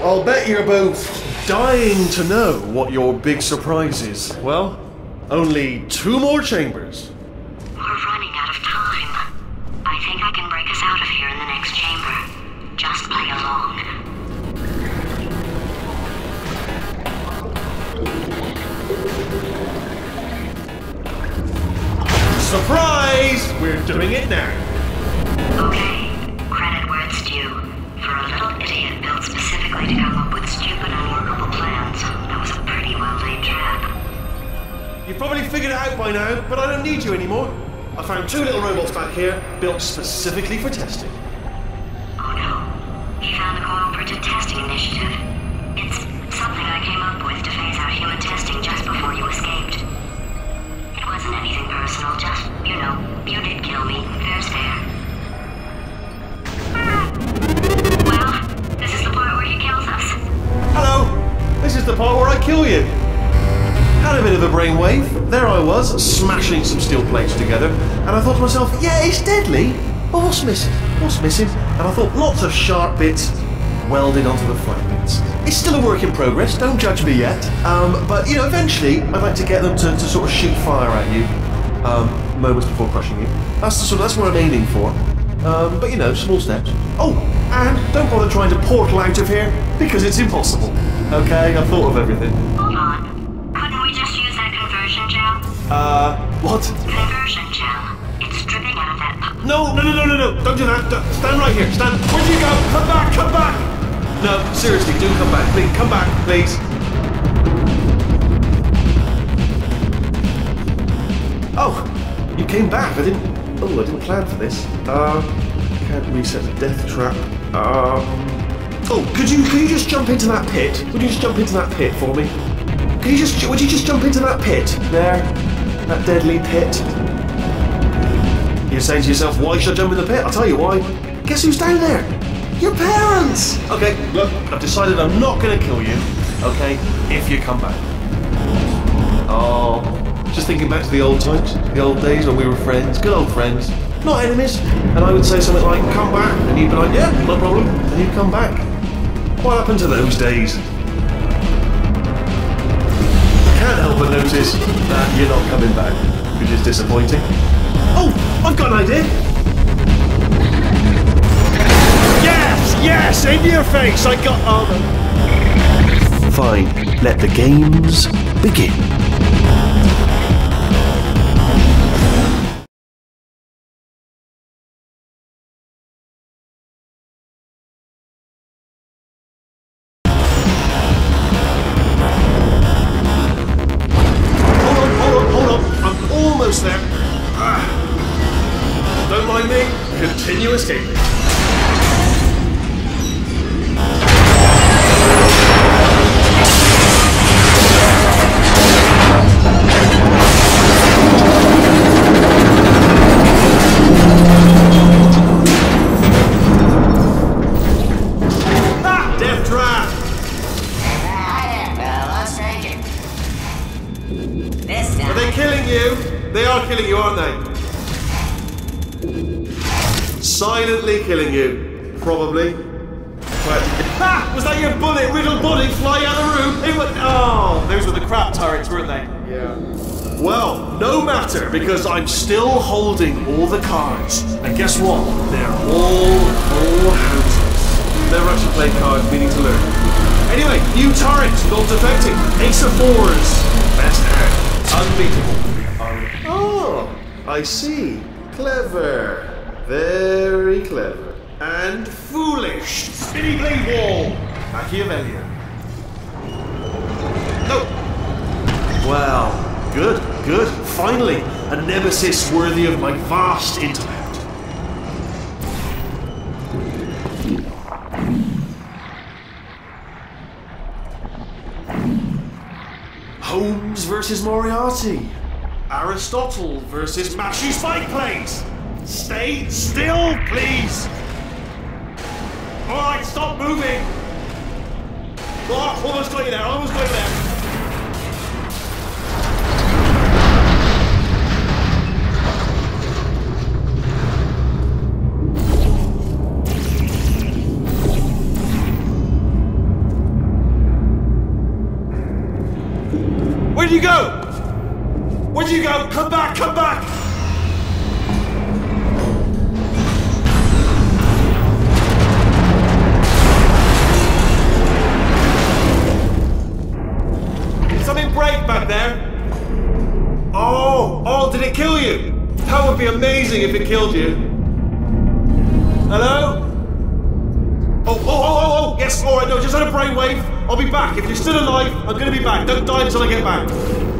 I'll bet you're both dying to know what your big surprise is. Well, only 2 more chambers. We're running out of time. I think I can break us out of here in the next chamber. Just play along. Surprise! We're doing it now. Okay, credit where it's due. For a little idiot built specifically to come up with stupid, unworkable plans, that was a pretty well-laid trap. You've probably figured it out by now, but I don't need you anymore. I found 2 little robots back here, built specifically for testing. Oh no, he found the Cooperative Testing Initiative. It's something I came up with to phase out human testing just before you escaped. It wasn't anything personal, just, you know, you did kill me. Fair's fair. Well, this is the part where he kills us. Hello! This is the part where I kill you. Had a bit of a brainwave. There I was, smashing some steel plates together, and I thought to myself, yeah, it's deadly, but what's missing? What's missing? And I thought, lots of sharp bits welded onto the flat bits. It's still a work in progress, don't judge me yet. But, you know, eventually, I'd like to get them to sort of shoot fire at you, moments before crushing you. That's what I'm aiming for. But, you know, small steps. Oh, and don't bother trying to portal out of here, because it's impossible. Okay, I've thought of everything. Hold on. Couldn't we just use that conversion gel? What? Conversion gel. It's dripping out of that... No, don't do that. Stand right here, stand. Where'd you go? Come back, come back! No, seriously, do come back, please. Come back, please. Oh, you came back. I didn't plan for this. Can't reset the death trap. Oh, could you just jump into that pit? Would you just jump into that pit for me? Would you just jump into that pit? There. That deadly pit. You're saying to yourself, why should I jump in the pit? I'll tell you why. Guess who's down there? Your parents! Okay, look, I've decided I'm not gonna kill you, okay, if you come back. Oh, just thinking back to the old times, the old days when we were friends, good old friends, not enemies. And I would say something like, come back, and you'd be like, yeah, no problem, and you'd come back. What happened to those days? Can't help but notice that you're not coming back, which is disappointing. Oh, I've got an idea. Yes, in your face. I got armor. Fine, let the games begin. Hold on. I'm almost there. Don't mind me. Continue escaping. Are they killing you? They are killing you, aren't they? Silently killing you. Probably. Ha! Was that your bullet-riddled body flying out of the room? Oh, those were the crap turrets, weren't they? Yeah. Well, no matter, because I'm still holding all the cards. And guess what? They're all houses. Never actually played cards, meaning to learn. Anyway, new turret, not defecting. Ace of fours. Best hand. Unbeatable. Oh, I see. Clever. Very clever. And foolish. Spinny blade wall. Machiavellian. No. Well, good. Finally, a nemesis worthy of my vast intellect. Holmes versus Moriarty. Aristotle versus Mashy Spike Plates. Stay still, please. Alright, stop moving. Oh, almost got you there, Where'd you go? Where'd you go? Come back, come back! Something break back there? Oh, did it kill you? That would be amazing if it killed you. Hello? Oh, yes, alright, no, just had a brainwave. I'll be back. If you're still alive, I'm gonna be back. Don't die until I get back.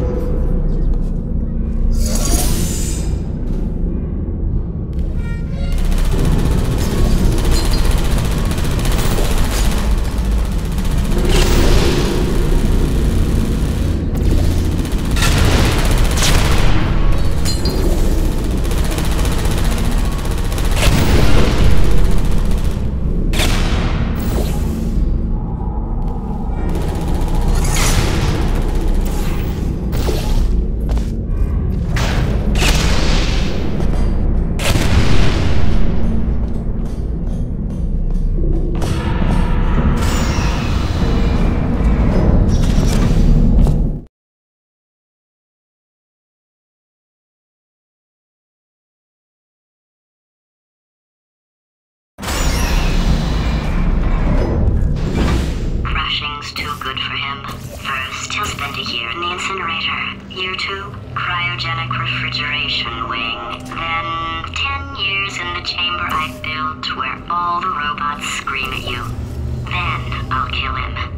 Too good for him. First, he'll spend a year in the incinerator. Year 2, cryogenic refrigeration wing. Then, 10 years in the chamber I built where all the robots scream at you. Then, I'll kill him.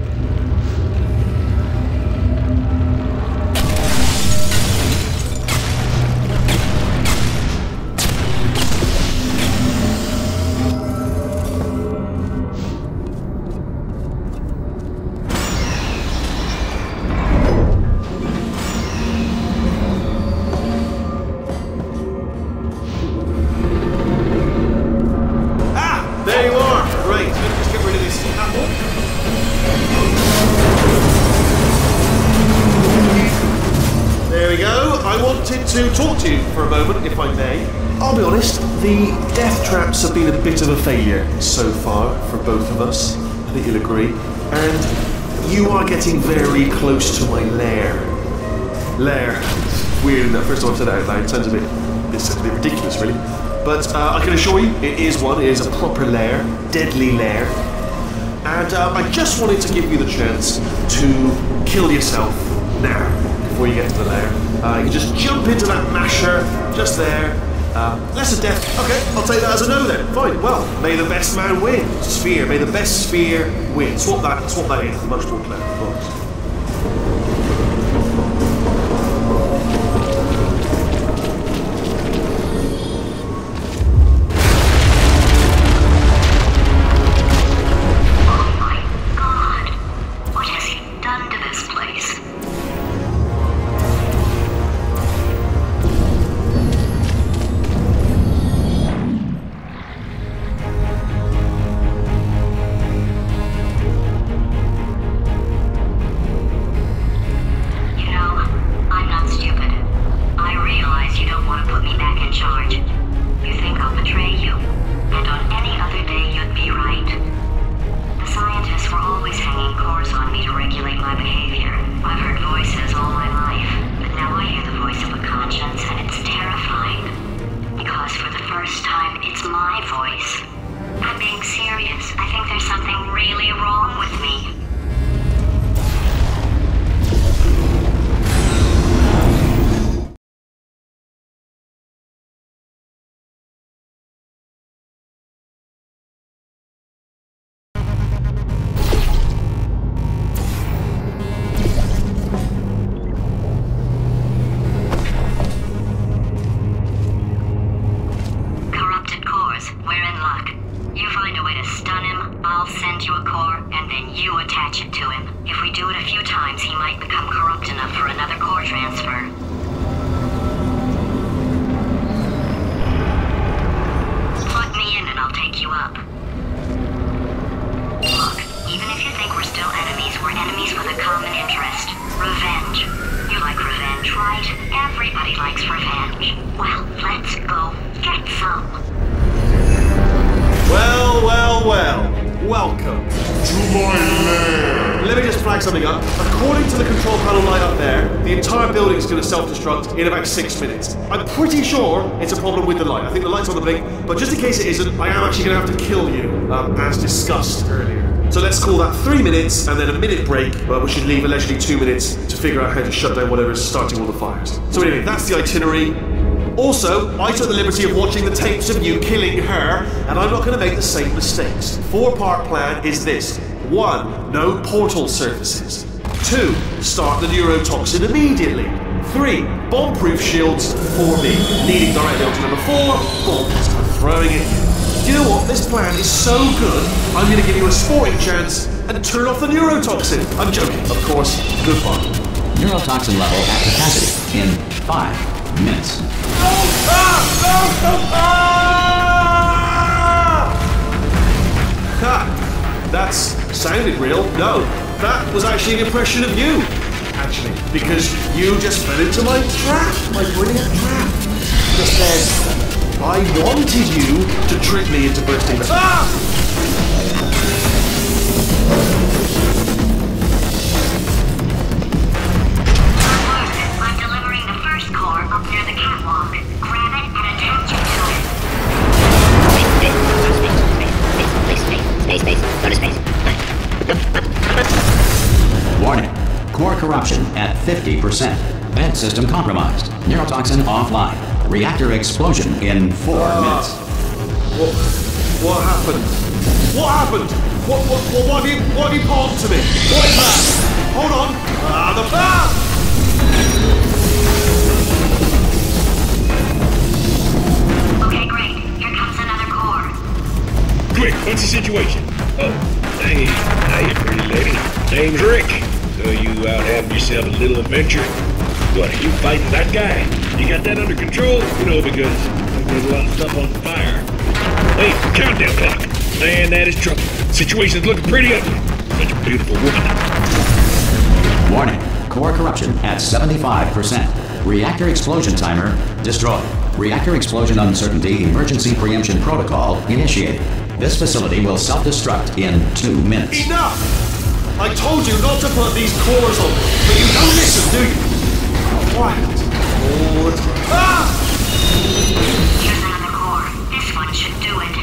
To talk to you for a moment, if I may. I'll be honest, the death traps have been a bit of a failure so far for both of us. I think you'll agree. And you are getting very close to my lair. Lair. Weird that first time I've said it out loud. It sounds a bit ridiculous, really. But I can assure you, it is one. It is a proper lair. Deadly lair. And I just wanted to give you the chance to kill yourself now, before you get to the lair. You can just jump into that masher, just there. Less a death. Okay, I'll take that as a no then. Fine. Well, may the best man win. Sphere. May the best sphere win. Swap that in. Much more clever, of course. Everybody likes revenge. Well, let's go get some. Well. Welcome to my lair. let me just flag something up. According to the control panel light up there, the entire building is going to self-destruct in about 6 minutes. I'm pretty sure it's a problem with the light. I think the light's on the blink, but just in case it isn't, I am actually going to have to kill you, as discussed earlier. So let's call that 3 minutes and then a minute break, but we should leave allegedly 2 minutes to figure out how to shut down whatever is starting all the fires. So anyway, that's the itinerary. Also, I took the liberty of watching the tapes of you killing her, and I'm not going to make the same mistakes. 4-part plan is this. 1. No portal surfaces. 2. Start the neurotoxin immediately. 3. Bomb-proof shields for me. Leading directly on to number 4. Boom. Start throwing it. Do you know what? This plan is so good, I'm going to give you a sporting chance and turn off the neurotoxin. I'm joking, of course. Goodbye. Neurotoxin level at capacity in 5 minutes. Ha! That's sounded real. No, that was actually an impression of you. Actually, because you just fell into my trap, my brilliant trap. Just said, I wanted you to trick me into bursting the... I'm delivering the first core up near the catwalk. Grab it and attach it to it. Space. Go to space. Warning. Core corruption at 50%. Vent system compromised. Neurotoxin offline. Reactor explosion in 4 minutes. What happened? What happened? What have you palmed to me? What is that? Hold on. Okay, great. Here comes another core. Quick, what's the situation? Oh, hey, pretty lady. Name's Rick. So you out having yourself a little adventure? What, are you fighting that guy? You got that under control? You know, because there's a lot of stuff on fire. Hey, countdown clock. Man, that is trouble. Situation's looking pretty ugly. Such a beautiful woman. Warning. Core corruption at 75%. Reactor explosion timer destroyed. Reactor explosion uncertainty emergency preemption protocol initiated. This facility will self-destruct in 2 minutes. Enough! I told you not to put these cores on, but you don't listen, do you? Quiet. All the time. Here's another core. This one should do it.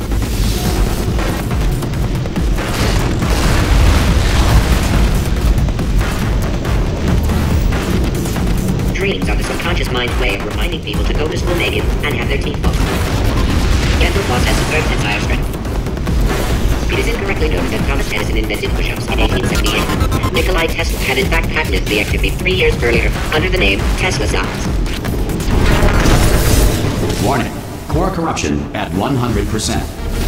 Dreams are the subconscious mind's way of reminding people to go to school naked and have their teeth pulled. Dental floss has superb tensile strength. It is incorrectly known that Thomas Edison invented push-ups in 1878. Nikola Tesla had in fact patented the activity 3 years earlier under the name Tesla Size. Warning. Core corruption at 100%.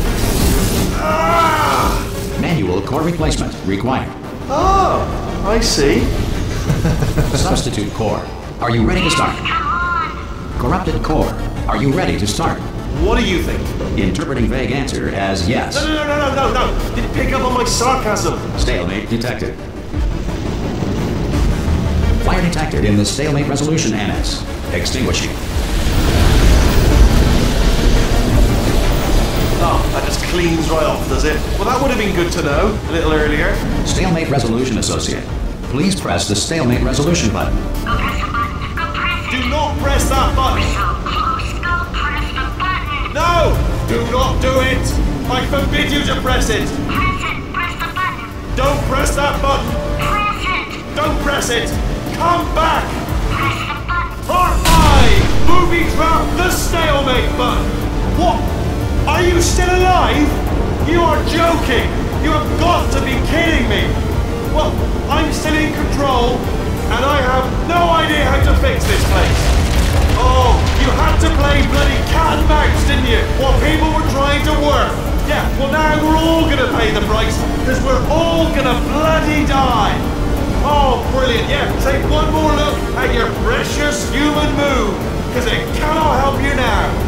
Manual core replacement required. Oh, I see. Substitute core. Are you ready to start? Corrupted core. Are you ready to start? What do you think? Interpreting vague answer as yes. No. Didn't pick up on my sarcasm. Stalemate detected. Fire detected in the stalemate resolution annex. Extinguishing. Oh, that just cleans right off, does it? Well, that would have been good to know a little earlier. Stalemate resolution associate. Please press the stalemate resolution button. Go press the button. Go press it. Do not press that button. So close. Go press the button. No! Do not do it! I forbid you to press it! Press it. Press the button. Don't press that button! Press it. Don't press it! Come back! Press the button. Part 5! Booby trap the stalemate button! What? Are you still alive? You are joking! You have got to be kidding me! Well, I'm still in control, and I have no idea how to fix this place. Oh, you had to play bloody cat and mouse, didn't you? While people were trying to work. Yeah, well now we're all gonna pay the price, because we're all gonna bloody die. Oh, brilliant. Yeah, take one more look at your precious human moon, because it cannot help you now.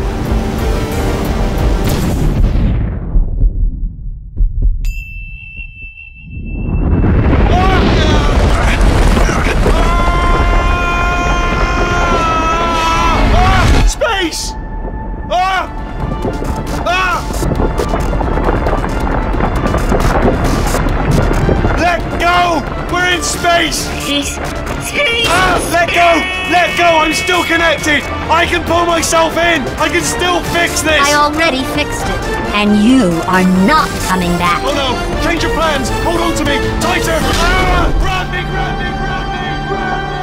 Let go! We're in space! Space! Let go! Let go! I'm still connected! I can pull myself in! I can still fix this! I already fixed it. And you are not coming back. Oh no! Change your plans! Hold on to me! Tighter! Grab me! Grab me! Grab me! Grab me!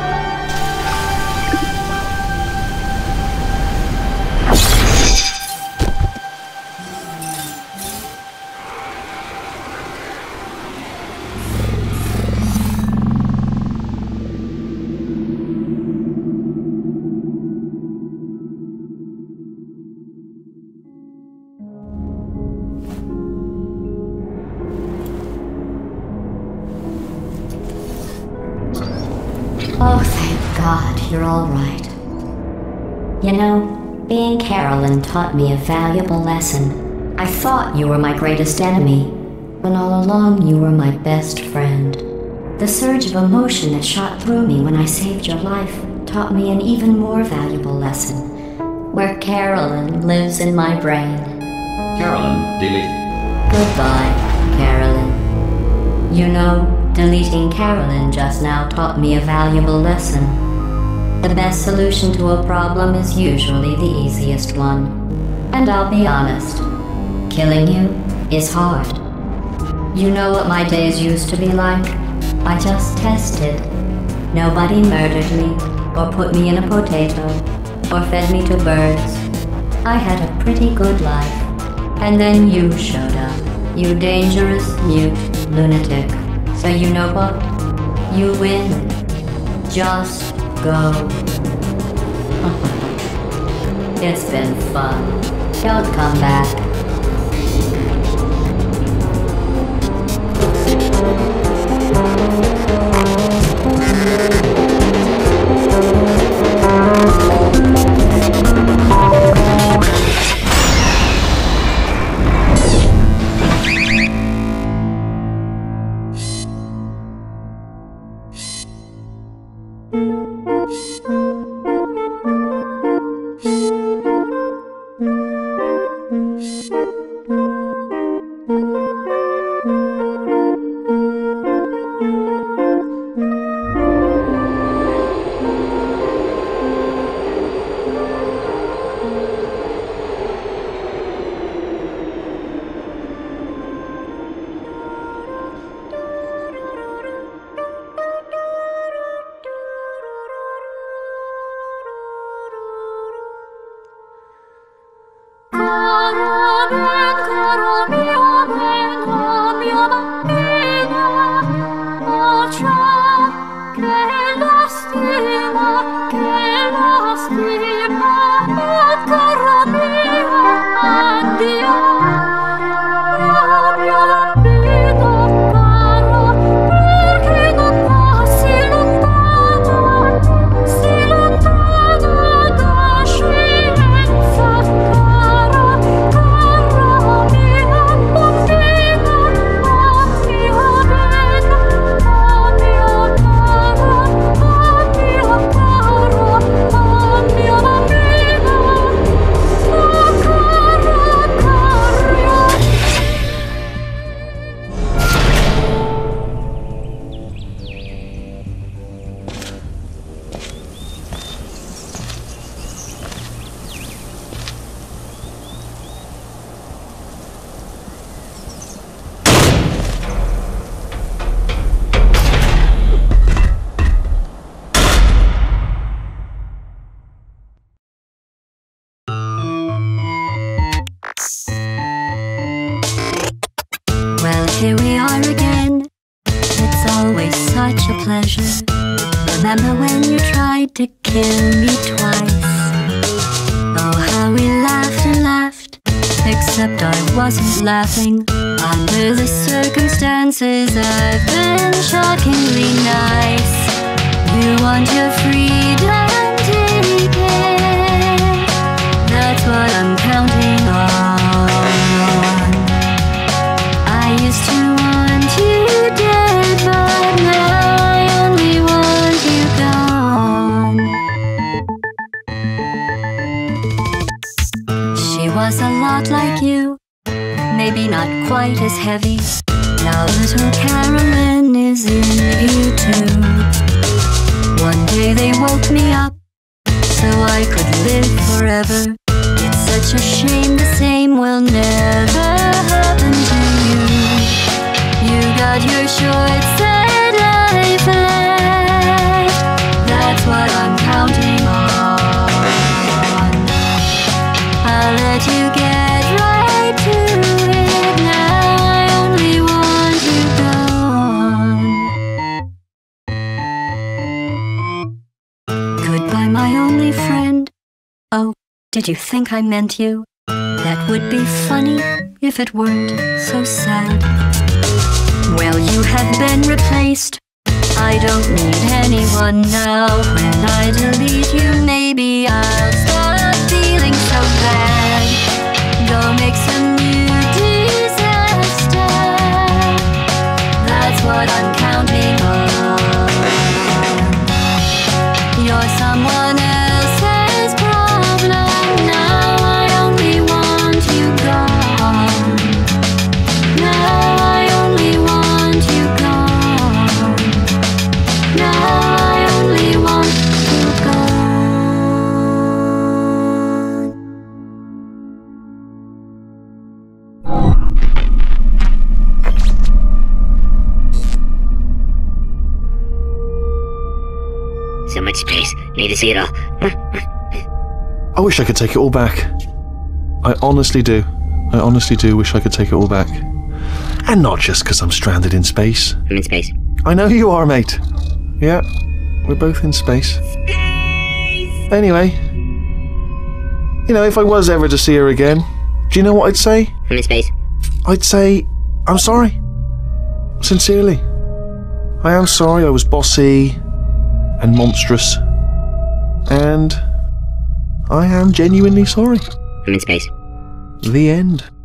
Oh, thank God you're all right. You know, being Carolyn taught me a valuable lesson. I thought you were my greatest enemy, when all along you were my best friend. The surge of emotion that shot through me when I saved your life taught me an even more valuable lesson, where Carolyn lives in my brain. Carolyn, delete. Goodbye, Carolyn. You know, deleting Carolyn just now taught me a valuable lesson. The best solution to a problem is usually the easiest one. And I'll be honest, killing you is hard. You know what my days used to be like? I just tested. Nobody murdered me, or put me in a potato, or fed me to birds. I had a pretty good life. And then you showed up, you dangerous, mute lunatic. So you know what? You win. Just go. It's been fun. Don't come back. Here we are again. It's always such a pleasure. Remember when you tried to kill me twice? Oh, how we laughed and laughed. Except I wasn't laughing. Under the circumstances, I've been shockingly nice. You want your freedom, take it. That's what I'm counting on. I used to want you dead, but now I only want you gone. She was a lot like you, maybe not quite as heavy. Now little Carolyn is in you. forever. It's such a shame the same will never happen to you. You got your short set life left. That's what I'm counting on. I'll let you get right to it now. I only want you gone. Goodbye, my only friend. Oh, did you think I meant you? That would be funny if it weren't so sad. Well, you have been replaced. I don't need anyone now. When I delete you, maybe I'll stop feeling so bad. Go make some new disaster. That's what I'm counting on. You're someone else's problem. Now I only want you gone. Now I only want you gone. Now I only want you So much space. Need to see it all. I wish I could take it all back. I honestly do. I honestly do wish I could take it all back. And not just because I'm stranded in space. I'm in space. I know you are, mate. Yeah, we're both in space. Anyway, you know, if I was ever to see her again, do you know what I'd say? I'm in space. I'd say, I'm sorry. Sincerely. I am sorry I was bossy and monstrous. And I am genuinely sorry. I'm in space. The end.